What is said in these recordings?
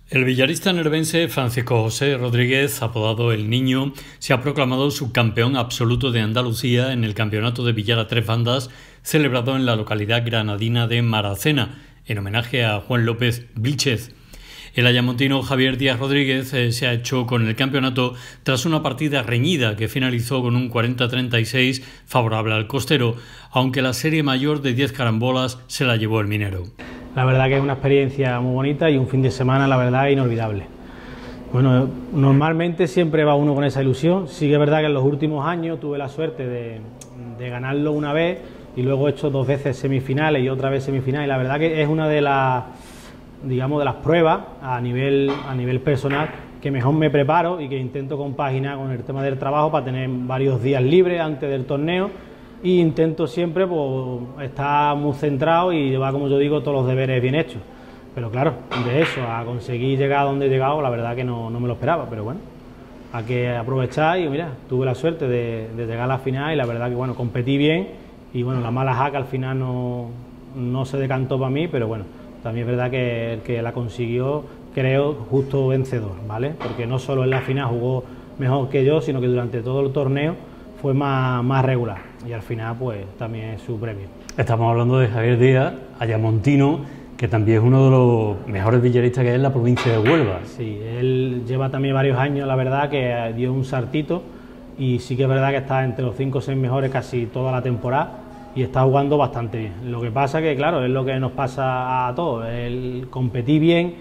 El villarista nervense Francisco José Rodríguez, apodado El Niño, se ha proclamado subcampeón absoluto de Andalucía en el Campeonato de Billar a Tres Bandas celebrado en la localidad granadina de Maracena, en homenaje a Juan López Vílchez. El ayamontino Javier Díaz Rodríguez se ha hecho con el campeonato tras una partida reñida que finalizó con un 40-36 favorable al costero, aunque la serie mayor de 10 carambolas se la llevó el minero. La verdad que es una experiencia muy bonita y un fin de semana, la verdad, inolvidable. Bueno, normalmente siempre va uno con esa ilusión. Sí que es verdad que en los últimos años tuve la suerte de ganarlo una vez y luego he hecho 2 veces semifinales y otra vez semifinales. La verdad que es una de las, digamos, de las pruebas a nivel personal que mejor me preparo y que intento compaginar con el tema del trabajo para tener varios días libres antes del torneo. Y intento siempre pues, estar muy centrado y llevar, como yo digo, todos los deberes bien hechos. Pero claro, de eso a conseguir llegar a donde he llegado, la verdad que no me lo esperaba, pero bueno, hay que aprovechar y mira, tuve la suerte de llegar a la final y la verdad que bueno, competí bien y bueno, la mala jaca al final no se decantó para mí, pero bueno, también es verdad que el que la consiguió, creo, justo vencedor, ¿vale? Porque no solo en la final jugó mejor que yo, sino que durante todo el torneo fue más regular y al final pues también es su premio. Estamos hablando de Javier Díaz, ayamontino, que también es uno de los mejores billaristas que hay en la provincia de Huelva. Sí, él lleva también varios años, la verdad, que dio un saltito y sí que es verdad que está entre los 5 o 6 mejores casi toda la temporada y está jugando bastante bien. Lo que pasa que, claro, es lo que nos pasa a todos, el competir bien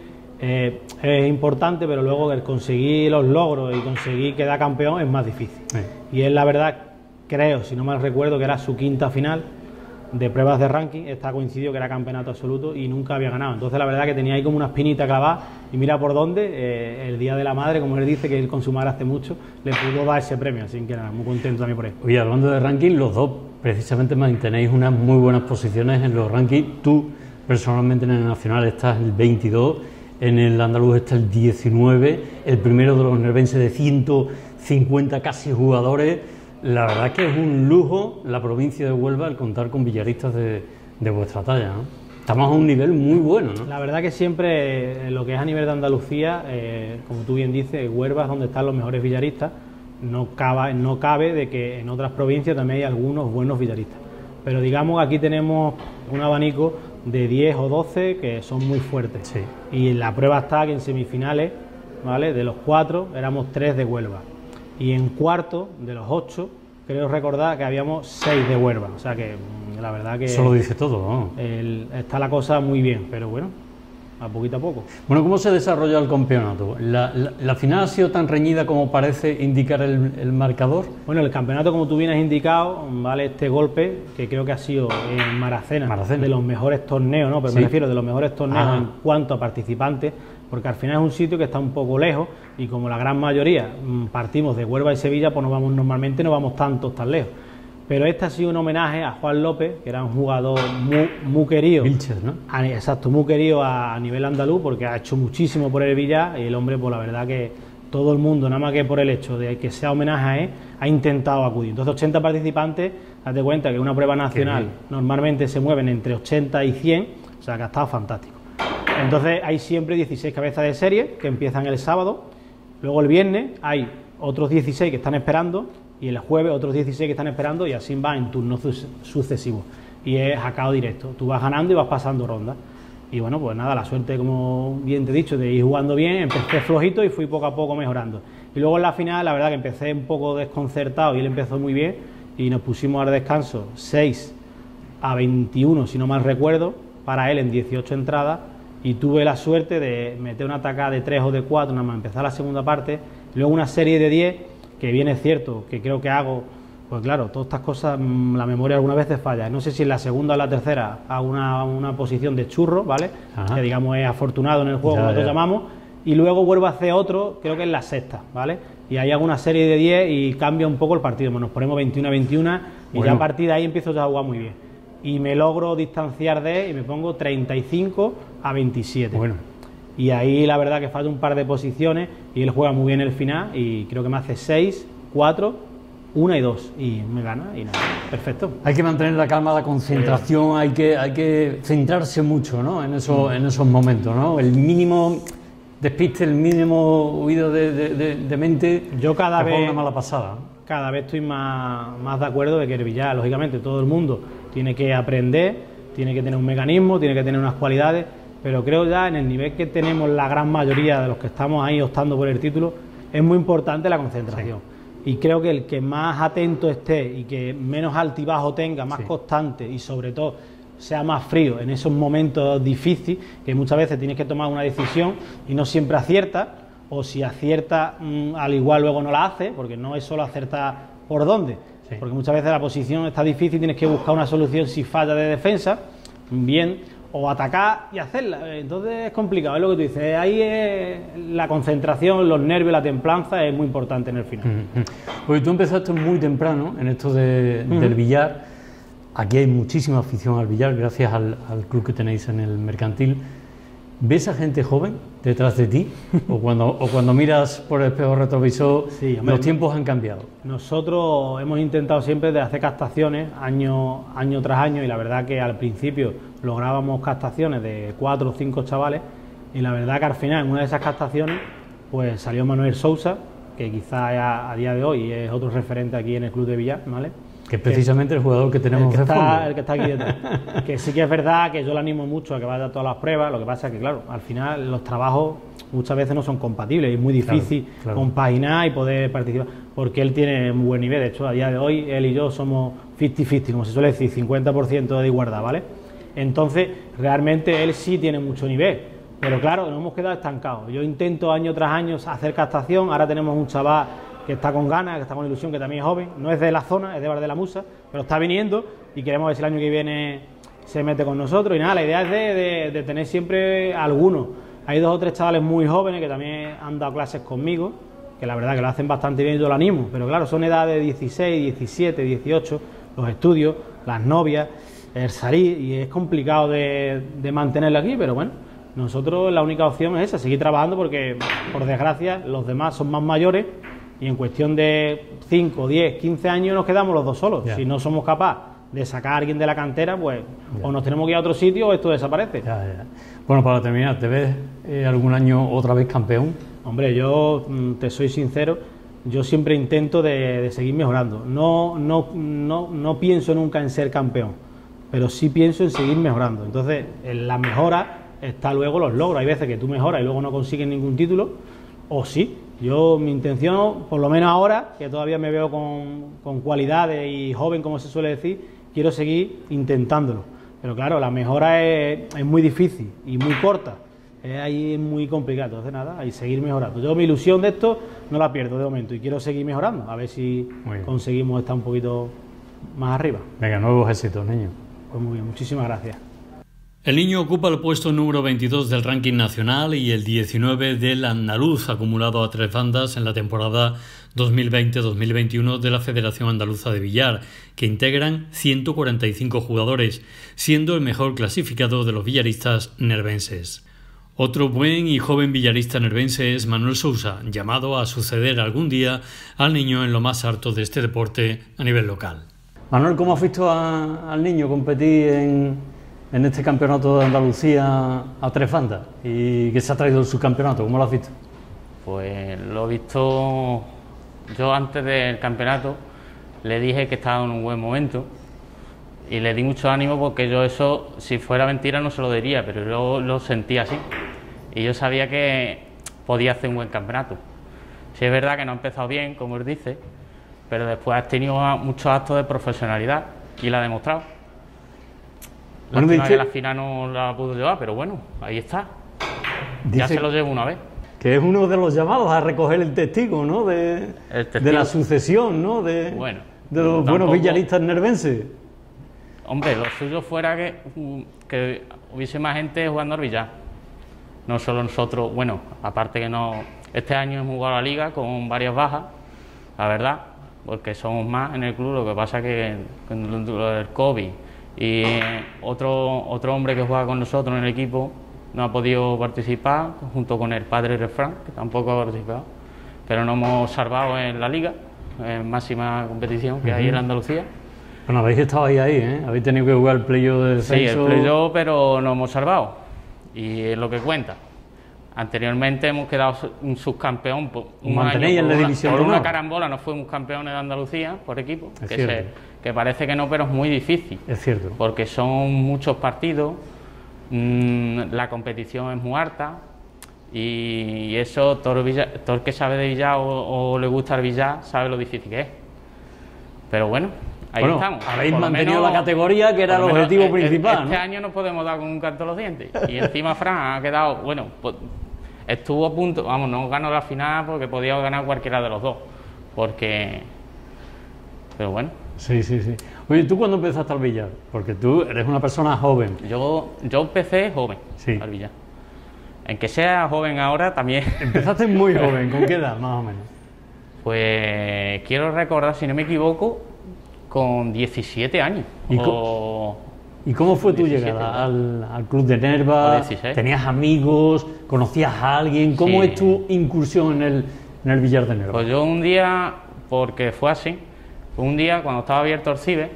es importante, pero luego el conseguir los logros y conseguir quedar campeón es más difícil. Sí. Y él, la verdad, creo, si no mal recuerdo, que era su 5ª final de pruebas de ranking, esta coincidió que era campeonato absoluto y nunca había ganado. Entonces la verdad que tenía ahí como una espinita clavada y mira por dónde, el Día de la Madre, como él dice, que él con su madre hace mucho, le pudo dar ese premio, así que nada, muy contento también por eso. Oye, hablando de ranking, los dos precisamente mantenéis unas muy buenas posiciones en los rankings. Tú personalmente en el nacional estás el 22, en el andaluz está el 19, el primero de los nervenses de 150 casi jugadores. La verdad es que es un lujo la provincia de Huelva el contar con billaristas de vuestra talla, ¿no? Estamos a un nivel muy bueno, ¿no? La verdad que siempre lo que es a nivel de Andalucía, como tú bien dices, Huelva es donde están los mejores billaristas. No cabe de que en otras provincias también hay algunos buenos billaristas. Pero digamos aquí tenemos un abanico de 10 o 12 que son muy fuertes. Sí. Y la prueba está que en semifinales, ¿vale?, de los 4 éramos 3 de Huelva. Y en cuarto, de los 8, creo recordar que habíamos 6 de Huelva. O sea que la verdad que... Eso lo dice todo, ¿no? Está la cosa muy bien, pero bueno, a poquito a poco. Bueno, ¿cómo se desarrolla el campeonato? ¿La final ha sido tan reñida como parece indicar el marcador? Bueno, el campeonato, como tú bien has indicado, vale, este golpe, que creo que ha sido en Maracena. De los mejores torneos, ¿no? Pero sí, me refiero de los mejores torneos en cuanto a participantes, porque al final es un sitio que está un poco lejos y como la gran mayoría partimos de Huelva y Sevilla, pues normalmente no vamos tan lejos. Pero este ha sido un homenaje a Juan López, que era un jugador muy querido. Vílchez, ¿no? Exacto, muy querido a nivel andaluz, porque ha hecho muchísimo por el billar y el hombre, pues la verdad que todo el mundo, nada más que por el hecho de que sea homenaje a él, ha intentado acudir. Entonces 80 participantes, date cuenta que una prueba nacional normalmente se mueven entre 80 y 100, o sea que ha estado fantástico. Entonces hay siempre 16 cabezas de serie que empiezan el sábado, luego el viernes hay otros 16 que están esperando y el jueves otros 16 que están esperando y así va en turnos sucesivos y es jacao directo, tú vas ganando y vas pasando rondas y bueno, pues nada, la suerte, como bien te he dicho, de ir jugando bien, empecé flojito y fui poco a poco mejorando y luego en la final la verdad que empecé un poco desconcertado y él empezó muy bien y nos pusimos al descanso 6-21 si no mal recuerdo para él en 18 entradas y tuve la suerte de meter una tacada de 3 o de 4, nada más empezar la segunda parte, y luego una serie de 10, que bien es cierto, que creo que hago, pues claro, todas estas cosas, la memoria algunas veces falla, no sé si en la segunda o la tercera hago una posición de churro, ¿vale? Que digamos es afortunado en el juego, nosotros llamamos, y luego vuelvo a hacer otro, creo que es la sexta, ¿vale? Y ahí hago una serie de 10 y cambia un poco el partido, nos ponemos 21-21 y ya a partir de ahí empiezo ya a jugar muy bien. Y me logro distanciar de él y me pongo 35-27. Bueno. Y ahí la verdad que falta un par de posiciones y él juega muy bien el final y creo que me hace 6, 4, 1 y 2 y me gana y nada, perfecto. Hay que mantener la calma, la concentración, hay que centrarse mucho, ¿no? en esos momentos, ¿no? El mínimo despiste, el mínimo huido de mente, yo cada vez una mala pasada. Cada vez estoy más de acuerdo de que el billar, lógicamente, todo el mundo tiene que aprender, tiene que tener un mecanismo, tiene que tener unas cualidades, pero creo ya en el nivel que tenemos la gran mayoría de los que estamos ahí optando por el título, es muy importante la concentración. Sí. Y creo que el que más atento esté y que menos altibajo tenga, más constante y sobre todo sea más frío en esos momentos difíciles, que muchas veces tienes que tomar una decisión y no siempre aciertas, o si acierta al igual luego no la hace, porque no es solo acertar por dónde, porque muchas veces la posición está difícil, tienes que buscar una solución si falla de defensa, bien, o atacar y hacerla, entonces es complicado, es lo que tú dices, ahí es la concentración, los nervios, la templanza es muy importante en el final. Porque tú empezaste muy temprano en esto del billar, aquí hay muchísima afición al billar, gracias al club que tenéis en el Mercantil. ¿Ves a gente joven detrás de ti? ¿O cuando miras por el espejo retrovisor, los tiempos han cambiado? Nosotros hemos intentado siempre de hacer captaciones año tras año, y la verdad que al principio lográbamos captaciones de 4 o 5 chavales, y la verdad que al final en una de esas captaciones pues salió Manuel Sousa, que quizá a día de hoy es otro referente aquí en el club de billar, ¿vale? Que es precisamente el jugador que tenemos de fondo. El que está aquí detrás. Que sí que es verdad que yo le animo mucho a que vaya a todas las pruebas, lo que pasa es que, claro, al final los trabajos muchas veces no son compatibles y es muy difícil compaginar y poder participar, porque él tiene muy buen nivel. De hecho, a día de hoy, él y yo somos 50-50, como se suele decir, 50% de igualdad, ¿vale? Entonces, realmente él sí tiene mucho nivel, pero claro, nos hemos quedado estancados. Yo intento año tras año hacer captación, ahora tenemos un chaval que está con ganas, que está con ilusión, que también es joven, no es de la zona, es de Bar de la Musa, pero está viniendo y queremos ver si el año que viene se mete con nosotros. Y nada, la idea es de tener siempre algunos. Hay 2 o 3 chavales muy jóvenes que también han dado clases conmigo, que la verdad que lo hacen bastante bien y yo lo animo, pero claro, son edades de 16, 17, 18, los estudios, las novias, el salir, y es complicado de mantenerlo aquí, pero bueno, nosotros la única opción es esa, seguir trabajando, porque por desgracia los demás son más mayores, y en cuestión de 5, 10, 15 años nos quedamos los dos solos. Si no somos capaces de sacar a alguien de la cantera, pues o nos tenemos que ir a otro sitio o esto desaparece. Bueno, para terminar, ¿te ves algún año otra vez campeón? Hombre, yo te soy sincero, yo siempre intento de seguir mejorando. No pienso nunca en ser campeón, pero sí pienso en seguir mejorando. Entonces, en la mejora está luego los logros. Hay veces que tú mejoras y luego no consigues ningún título, o sí. Mi intención, por lo menos ahora, que todavía me veo con cualidades y joven, como se suele decir, quiero seguir intentándolo. Pero claro, la mejora es muy difícil y muy corta. Ahí es muy complicado. Entonces nada, hay seguir mejorando. Yo mi ilusión de esto no la pierdo de momento y quiero seguir mejorando. A ver si conseguimos estar un poquito más arriba. Venga, nuevos éxitos, niño. Pues muy bien, muchísimas gracias. El niño ocupa el puesto número 22 del ranking nacional y el 19 del andaluz, acumulado a 3 bandas en la temporada 2020-2021 de la Federación Andaluza de Billar, que integran 145 jugadores, siendo el mejor clasificado de los billaristas nervenses. Otro buen y joven billarista nervense es Manuel Sousa, llamado a suceder algún día al niño en lo más alto de este deporte a nivel local. Manuel, ¿cómo has visto al niño competir en este campeonato de Andalucía a 3 bandas? ¿Y qué se ha traído el subcampeonato? ¿Cómo lo has visto? Pues lo he visto, yo antes del campeonato le dije que estaba en un buen momento y le di mucho ánimo, porque yo eso, si fuera mentira no se lo diría, pero yo lo sentía así y yo sabía que podía hacer un buen campeonato. Sí, es verdad que no ha empezado bien, como él dice, pero después has tenido muchos actos de profesionalidad y la ha demostrado. La final no la pudo llevar, pero bueno, ahí está. Ya se lo llevo una vez. Que es uno de los llamados a recoger el testigo, ¿no? De la sucesión, ¿no? De los buenos billaristas nervenses. Hombre, lo suyo fuera que hubiese más gente jugando al billar. No solo nosotros, bueno, aparte que no... Este año hemos jugado la liga con varias bajas, la verdad, porque somos más en el club. Lo que pasa es que con el COVID y otro hombre que juega con nosotros en el equipo no ha podido participar, junto con el padre Refrán, que tampoco ha participado, pero nos hemos salvado en la liga, en máxima competición que hay en Andalucía. Bueno, habéis estado ahí, ¿eh? Habéis tenido que jugar el playoff de descenso. Sí, el playoff, pero nos hemos salvado, y es lo que cuenta. Anteriormente hemos quedado un subcampeón por un año, en la división por de una honor. carambola, no fuimos campeones de Andalucía por equipo, Es cierto. que parece que no, pero es muy difícil. Es cierto. Porque son muchos partidos, la competición es muy alta y eso todo el que sabe de billar o le gusta el billar sabe lo difícil que es. Pero bueno, ahí estamos. Habéis Por lo mantenido menos- la categoría, que era el por lo menos objetivo principal, Este ¿no? año no podemos dar con un canto a los dientes. Y encima Fran ha quedado, bueno, pues, estuvo a punto, vamos, no ganó la final porque podía ganar cualquiera de los dos. Porque... Pero bueno, Sí, sí, sí. Oye, ¿tú cuándo empezaste al billar? Porque tú eres una persona joven. yo empecé joven Sí. al billar. En que sea joven ahora también, Empezaste muy joven, ¿con qué edad más o menos? pues quiero recordar, si no me equivoco, con 17 años. ¿Y ¿Y cómo fue tu 17, llegada al club de Nerva? O 16. ¿Tenías amigos? ¿Conocías a alguien? ¿Cómo Sí. es tu incursión en el billar de Nerva? Pues yo un día, porque fue así, un día cuando estaba abierto el CIBE,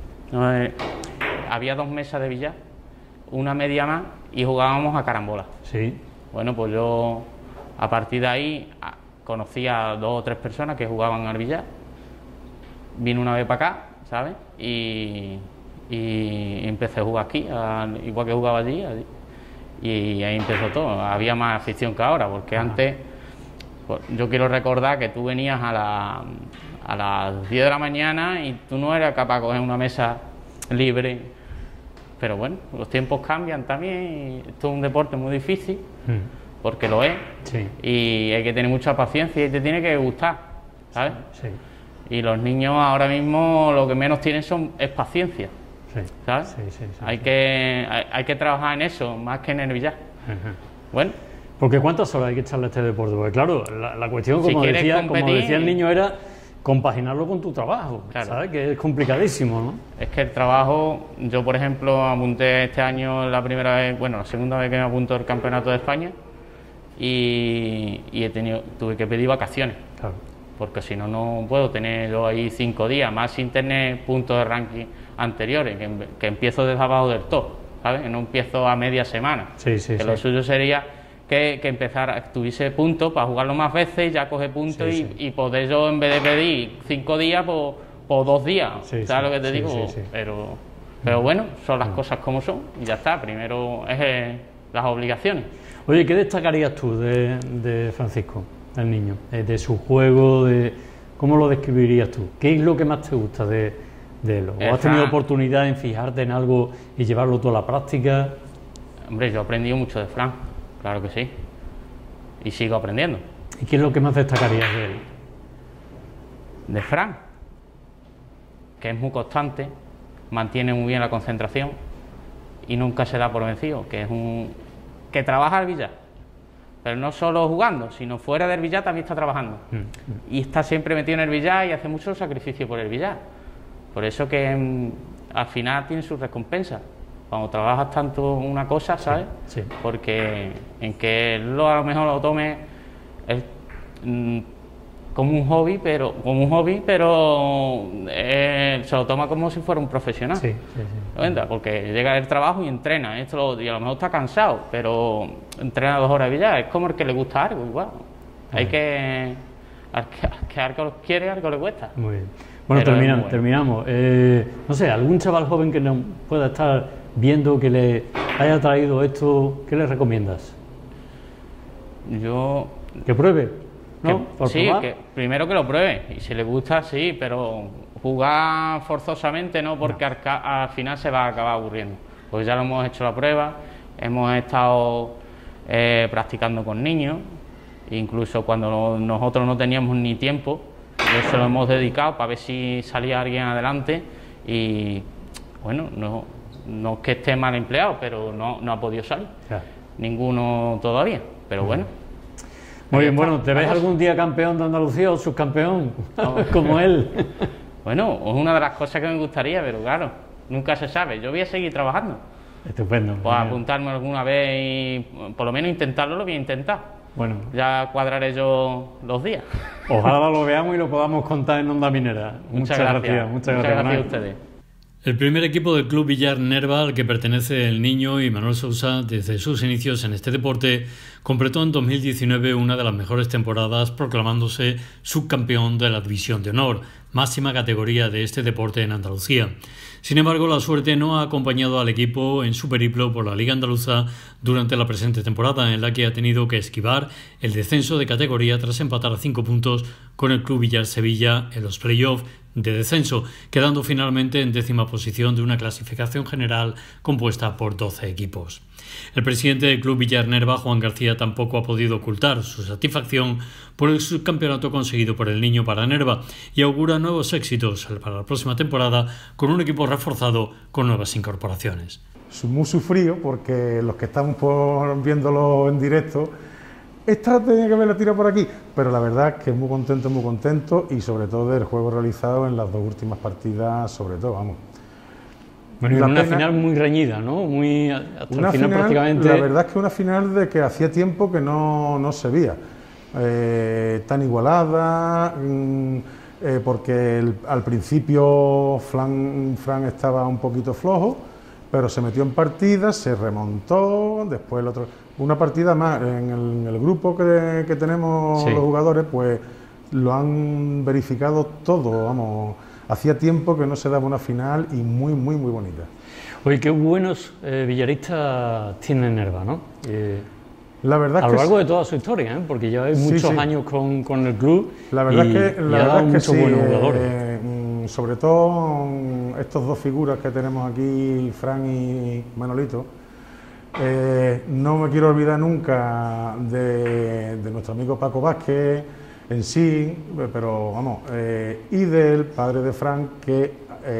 había 2 mesas de billar, una media más y jugábamos a carambola. Sí. Bueno, pues yo a partir de ahí conocí a 2 o 3 personas que jugaban al billar. Vine una vez para acá, ¿sabes? Y empecé a jugar aquí, igual que jugaba allí. Y ahí empezó todo. Había más afición que ahora, porque antes, pues, yo quiero recordar que tú venías a las 10 de la mañana y tú no eras capaz de coger una mesa libre. Pero bueno, los tiempos cambian también y esto es un deporte muy difícil, porque lo es, Sí. y hay que tener mucha paciencia y te tiene que gustar, ¿sabes? Sí. Y los niños ahora mismo lo que menos tienen es paciencia, Sí. ¿sabes? Sí, sí, sí, hay sí. que trabajar en eso, más que en el billar. Ajá. Bueno, Porque ¿cuántas horas hay que echarle a este deporte? Porque claro, la cuestión, Si como quieres decía competir- el niño, era compaginarlo con tu trabajo, Claro. ¿sabes? Que es complicadísimo, ¿no? es que el trabajo, yo por ejemplo apunté este año la segunda vez que me apunto al Campeonato de España y tuve que pedir vacaciones. Claro. Porque si no, no puedo tener yo ahí 5 días, más sin tener puntos de ranking anteriores, que empiezo desde abajo del todo, ¿sabes? Que no empiezo a media semana. Sí, sí, que sí. lo suyo sería que tuviese puntos para jugarlo más veces, ya coge puntos Sí, sí. y poder yo, en vez de pedir 5 días, por 2 días. Sí, ¿Sabes sí, lo que te sí, digo? sí, sí. Pero bueno, son las cosas como son y ya está. Primero es las obligaciones. Oye, ¿qué destacarías tú de Francisco, el niño? De su juego, ¿cómo lo describirías tú? ¿Qué es lo que más te gusta de él? ¿O has tenido oportunidad en fijarte en algo y llevarlo tú a la práctica? Hombre, yo he aprendido mucho de Fran, claro que sí. Y sigo aprendiendo. ¿Y qué es lo que más destacarías de él? De Fran, que es muy constante, mantiene muy bien la concentración y nunca se da por vencido, que trabaja al billar, pero no solo jugando, sino fuera del billar también está trabajando. Y está siempre metido en el billar y hace mucho sacrificio por el billar. Por eso que al final tiene sus recompensas. Cuando trabajas tanto una cosa, ¿sabes? Sí. Porque en que él a lo mejor lo tome como un hobby, pero se lo toma como si fuera un profesional. Sí, sí, sí. ¿Me cuenta? Porque llega del trabajo y entrena, y a lo mejor está cansado, pero entrena 2 horas de billar, es como el que le gusta algo, igual. Hay que algo quiere, algo le cuesta. Muy bien. Bueno, Pero es muy bueno. terminamos. No sé, algún chaval joven que nos pueda estar viendo, que le haya traído esto, ¿qué le recomiendas? Yo ¿Que pruebe? ¿No? ¿Por sí, probar? que primero que lo pruebe, y si le gusta, sí, pero jugar forzosamente no, porque al final se va a acabar aburriendo. Pues ya lo hemos hecho la prueba, hemos estado practicando con niños, incluso cuando nosotros no teníamos ni tiempo, eso lo hemos dedicado para ver si salía alguien adelante y bueno, no es que esté mal empleado, pero no ha podido salir, Claro. ninguno todavía, pero bueno. Muy bien, Ahí bueno, está. ¿te ves Vamos. algún día campeón de Andalucía o subcampeón? Como él. Bueno, es una de las cosas que me gustaría, pero claro, nunca se sabe. Yo voy a seguir trabajando. Estupendo. Pues genial. apuntarme alguna vez y por lo menos intentarlo, lo voy a intentar. Bueno, Ya cuadraré yo los días. ojalá lo veamos y lo podamos contar en Onda Minera. Muchas gracias. Muchas gracias, Muchas gracias a Manuel. ustedes. El primer equipo del Club Villar Nerva, al que pertenece el niño y Manuel Sousa desde sus inicios en este deporte, completó en 2019 una de las mejores temporadas proclamándose subcampeón de la División de Honor, máxima categoría de este deporte en Andalucía. Sin embargo, la suerte no ha acompañado al equipo en su periplo por la Liga Andaluza durante la presente temporada, en la que ha tenido que esquivar el descenso de categoría tras empatar a 5 puntos con el Club Villar Sevilla en los playoffs de descenso, quedando finalmente en 10ª posición de una clasificación general compuesta por 12 equipos. El presidente del Club Villar Nerva, Juan García, tampoco ha podido ocultar su satisfacción por el subcampeonato conseguido por el niño para Nerva y augura nuevos éxitos para la próxima temporada con un equipo reforzado con nuevas incorporaciones. Muy sufrido porque los que estamos viéndolo en directo, esta tenía que haberla tirado por aquí, pero la verdad es que muy contento y sobre todo del juego realizado en las dos últimas partidas, sobre todo, vamos. Bueno, y una final muy reñida, ¿no? Muy hasta el final prácticamente. La verdad es que una final de que hacía tiempo que no se veía. Tan igualada, porque al principio Fran estaba un poquito flojo, pero se metió en partida, se remontó, después el otro... Una partida más, en el grupo que tenemos los jugadores, pues lo han verificado todo, vamos... Hacía tiempo que no se daba una final y muy bonita. Oye, qué buenos villaristas tiene Nerva, ¿no? La verdad a lo largo de toda su historia, ¿eh? Porque lleva muchos años con el club. La verdad es que sí, buenos jugadores. Sobre todo estos dos figuras que tenemos aquí, Fran y Manolito. No me quiero olvidar nunca de nuestro amigo Paco Vázquez en sí, pero vamos, y del padre de Fran, que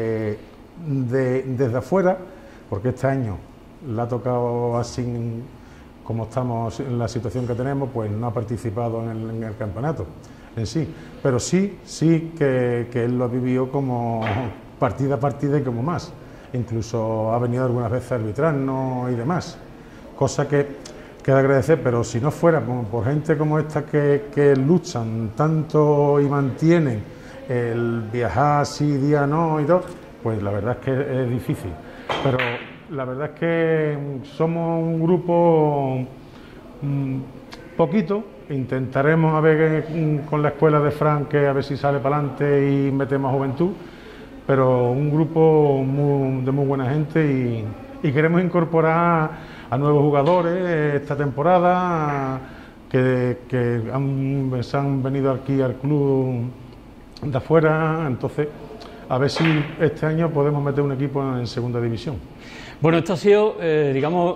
desde afuera, porque este año le ha tocado así, como estamos en la situación que tenemos, pues no ha participado en el campeonato en sí, pero sí que él lo ha vivido como partida a partida y como más, incluso ha venido algunas veces a arbitrarnos y demás, cosa que de agradecer, pero si no fuera por gente como esta que luchan tanto y mantienen el viajar así día no y todo, pues la verdad es que es difícil, pero la verdad es que somos un grupo poquito, intentaremos a ver con la escuela de Fran que a ver si sale para adelante y metemos juventud, pero un grupo de muy buena gente y queremos incorporar a nuevos jugadores esta temporada que se han venido aquí al club de afuera, entonces a ver si este año podemos meter un equipo en segunda división. Bueno, esta ha sido, digamos,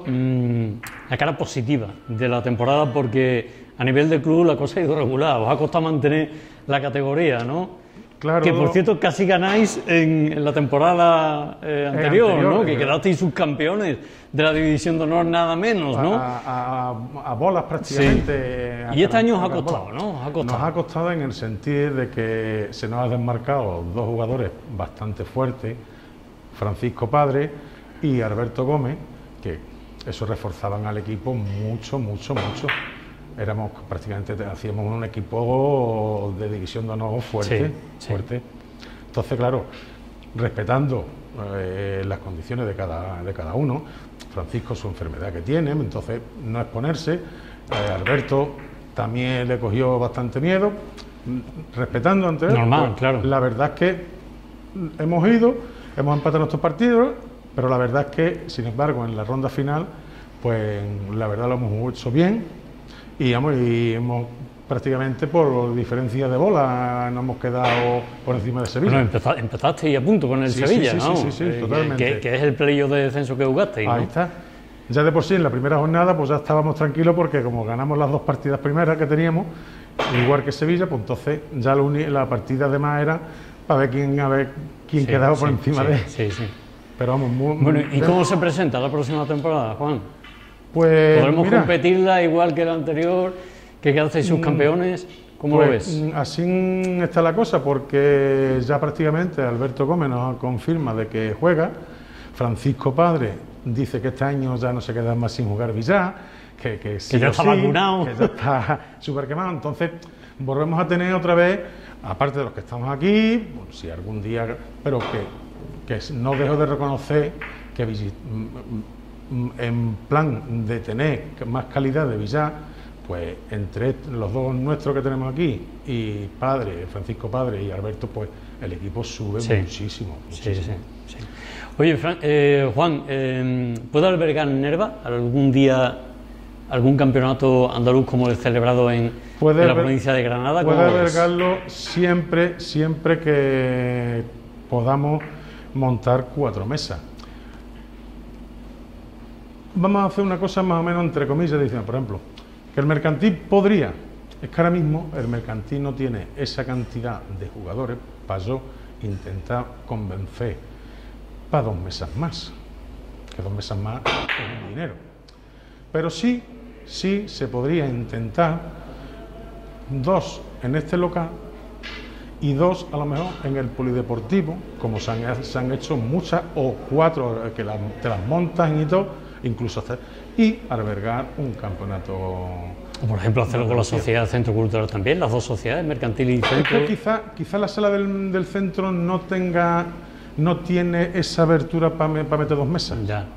la cara positiva de la temporada porque a nivel de club la cosa ha ido regular, os ha costado mantener la categoría, ¿no? Claro, que por cierto casi ganáis en la temporada anterior, ¿no? Que quedasteis subcampeones de la División de Honor nada menos, ¿no? A bolas prácticamente. Sí. Y este año os ha costado, ¿no? Nos ha costado en el sentido de que se nos han desmarcado dos jugadores bastante fuertes, Francisco Padre y Alberto Gómez, que eso reforzaban al equipo mucho. Éramos prácticamente, hacíamos un equipo de división de honor fuerte. Entonces, claro, respetando las condiciones de cada uno, Francisco su enfermedad que tiene, entonces no exponerse, Alberto también le cogió bastante miedo, respetando ante él. Normal, pues, claro. La verdad es que hemos empatado nuestros partidos, pero la verdad es que, sin embargo, en la ronda final, pues la verdad lo hemos hecho bien. Y hemos prácticamente por diferencia de bola nos hemos quedado por encima de Sevilla. Bueno, empezaste y a punto con el Sevilla, ¿no? Sí, totalmente. Que es el playoff de descenso que jugasteis, ¿no? Ahí está. Ya de por sí en la primera jornada pues ya estábamos tranquilos porque como ganamos las dos partidas primeras que teníamos, igual que Sevilla, pues entonces ya la partida de más era para ver quién quedaba por encima de él. Sí. Pero vamos, bueno, ¿y cómo se presenta la próxima temporada, Juan? Pues, ¿podremos competirla igual que la anterior, que quedasteis subcampeones? ¿Cómo lo ves? Así está la cosa, porque ya prácticamente Alberto Gómez nos confirma de que juega, Francisco Padre dice que este año ya no se queda más sin jugar billar, que ya está vacunado, que ya está súper quemado, entonces volvemos a tener otra vez, aparte de los que estamos aquí, si algún día, pero que que no dejo de reconocer que en plan de tener más calidad de billar, pues entre los dos nuestros que tenemos aquí y Francisco Padre y Alberto, pues el equipo sube muchísimo. Sí. Oye, Juan, ¿puede albergar Nerva algún día algún campeonato andaluz como el celebrado en la provincia de Granada? Puede albergarlo siempre que podamos montar 4 mesas. Vamos a hacer una cosa más o menos entre comillas, diciendo, por ejemplo, que el Mercantil podría, es que ahora mismo el Mercantil no tiene esa cantidad de jugadores para yo intentar convencer para 2 mesas más, que 2 mesas más es un dinero, pero sí se podría intentar 2 en este local y 2 a lo mejor en el polideportivo, como se han hecho muchas, o 4 que te las montan y todo, incluso hacer, y albergar un campeonato. O por ejemplo hacerlo con la sociedad Centro Cultural también, las 2 sociedades, Mercantil y Centro. Es que quizá la sala del centro no tiene esa abertura para meter 2 mesas. Ya.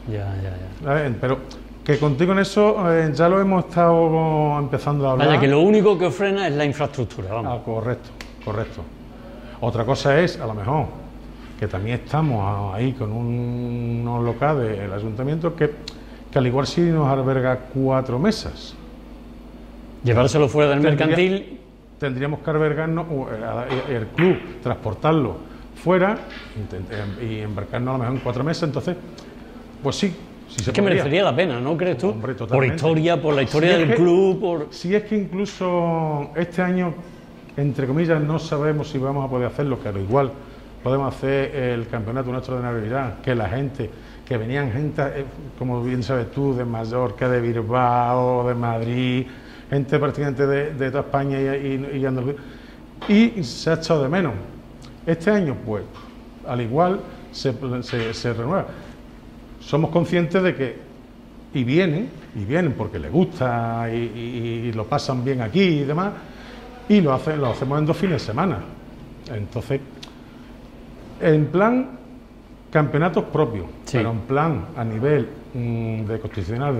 Pero que contigo en eso ya lo hemos estado empezando a hablar. Vaya, que lo único que os frena es la infraestructura, vamos. Correcto. Otra cosa es, a lo mejor, que también estamos ahí con unos locales del ayuntamiento que al igual sí nos alberga 4 mesas. Llevárselo fuera del Mercantil. Tendríamos que albergarnos, el club, transportarlo fuera y embarcarnos a lo mejor en 4 mesas, entonces, pues sí es que merecería la pena, ¿no crees tú? Hombre, por la historia del club. Si es que incluso este año, entre comillas, no sabemos si vamos a poder hacerlo, pero igual podemos hacer el campeonato nuestro de Navidad, que la gente, que venían gente, como bien sabes tú, de Mallorca, de Bilbao, de Madrid, gente prácticamente de toda España y Andalucía, y se ha echado de menos. Este año, pues, al igual se renueva. Somos conscientes de que vienen porque les gusta y lo pasan bien aquí y demás, y lo hacemos en 2 fines de semana. Entonces, en plan campeonatos propios, pero en plan a nivel de constitucional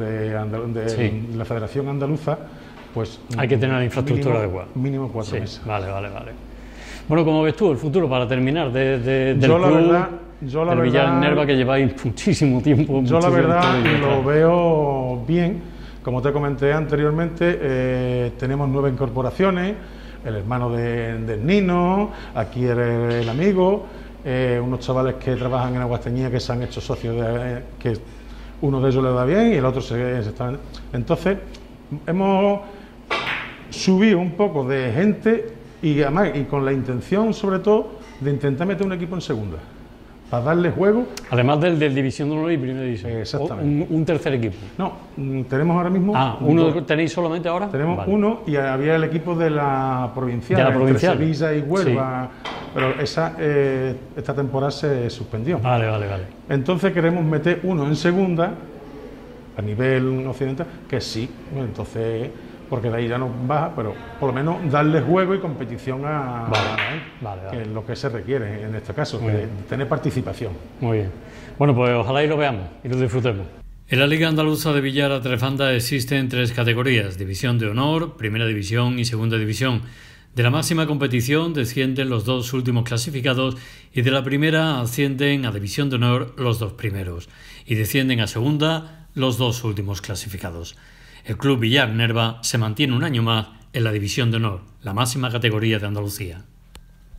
de la Federación Andaluza, pues hay que tener la infraestructura adecuada. Mínimo 4 mesas. Vale. Bueno, ¿cómo ves tú el futuro para terminar del club? Del Villar Nerva, que lleváis muchísimo tiempo. Yo la verdad lo veo bien. Como te comenté anteriormente, tenemos 9 incorporaciones, el hermano del Nino, aquí el amigo, unos chavales que trabajan en Aguasteñía que se han hecho socios, que uno de ellos le da bien y el otro se está... Entonces, hemos subido un poco de gente y además y con la intención, sobre todo, de intentar meter un equipo en segunda, para darle juego. Además del División de Honor y Primera División. Exactamente. Un tercer equipo. No, tenemos ahora mismo... ¿uno tenéis solamente ahora? Tenemos uno y había el equipo de la provincial, entre Sevilla y Huelva, pero esta temporada se suspendió. Vale. Entonces queremos meter uno en segunda, a nivel occidental, que sí, entonces... porque de ahí ya no baja, pero por lo menos darle juego y competición a que es lo que se requiere en este caso, tener participación. Muy bien. Bueno, pues ojalá y lo veamos y lo disfrutemos. En la Liga Andaluza de Billar a 3 bandas existen 3 categorías: División de Honor, Primera División y Segunda División. De la máxima competición descienden los 2 últimos clasificados y de la primera ascienden a División de Honor los 2 primeros y descienden a Segunda los 2 últimos clasificados. El Club Villar Nerva se mantiene un año más en la División de Honor, la máxima categoría de Andalucía.